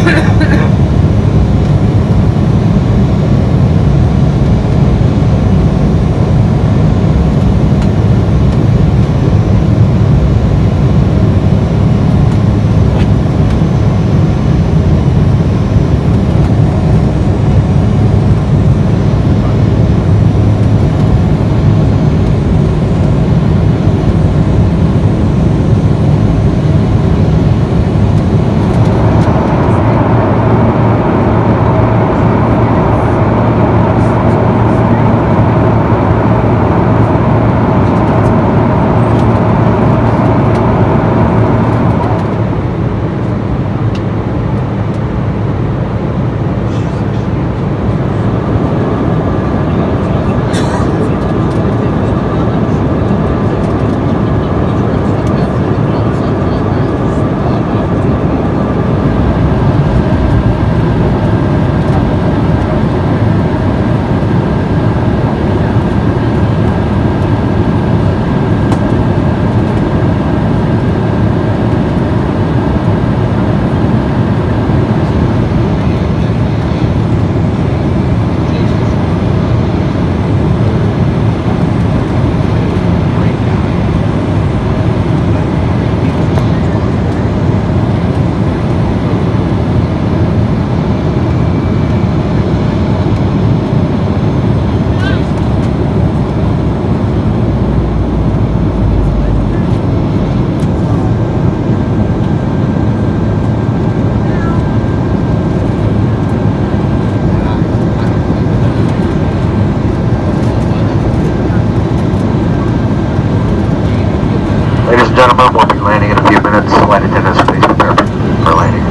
Gentlemen, we'll be landing in a few minutes. Flight attendants, please prepare for landing.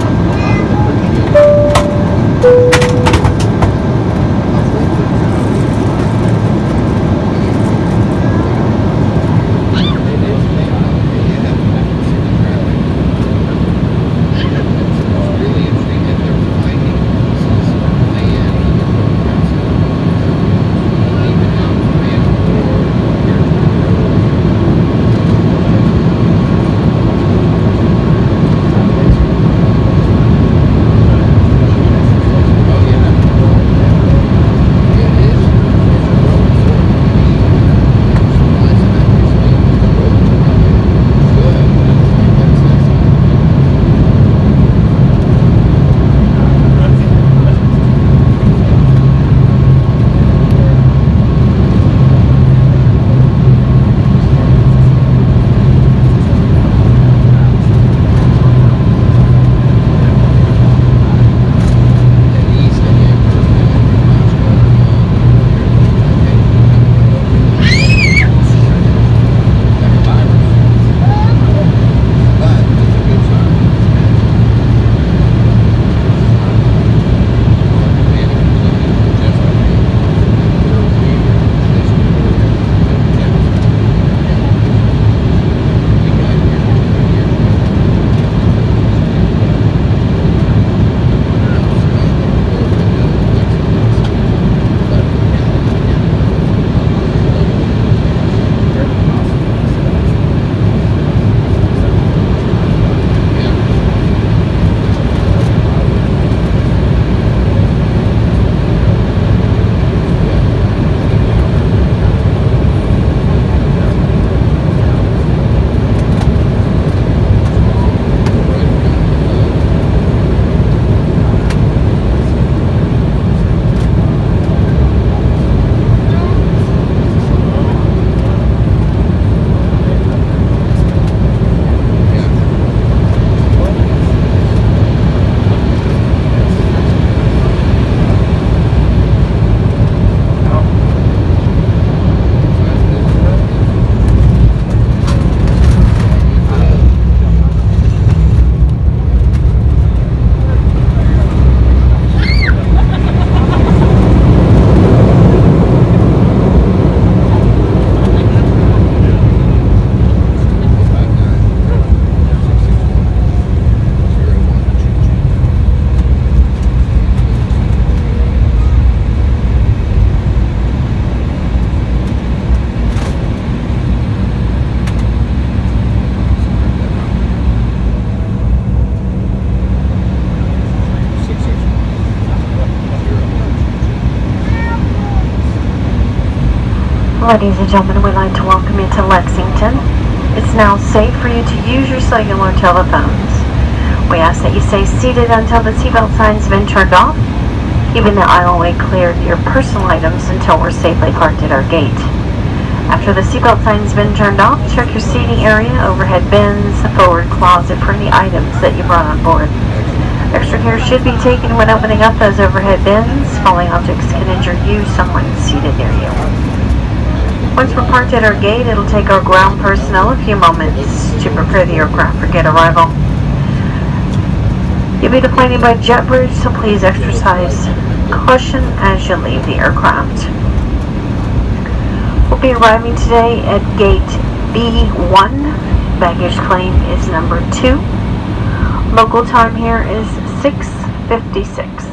Ladies and gentlemen, we'd like to welcome you to Lexington. It's now safe for you to use your cellular telephones. We ask that you stay seated until the seatbelt sign's been turned off, keeping the aisleway clear of your personal items until we're safely parked at our gate. After the seatbelt sign's been turned off, check your seating area, overhead bins, the forward closet for any items that you brought on board. Extra care should be taken when opening up those overhead bins. Falling objects can injure you, someone seated near you. Once we're parked at our gate, it'll take our ground personnel a few moments to prepare the aircraft for gate arrival. You'll be deplaning by jet bridge, so please exercise caution as you leave the aircraft. We'll be arriving today at gate B1. Baggage claim is number 2. Local time here is 6:56.